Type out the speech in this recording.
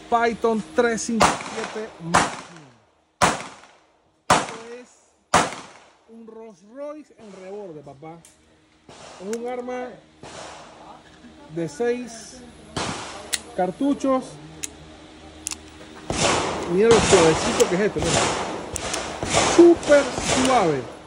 Python 357 Magnum. Esto es un Rolls Royce en reborde, papá. Es un arma de 6 cartuchos. Mira lo suavecito que es esto, mira. Súper suave.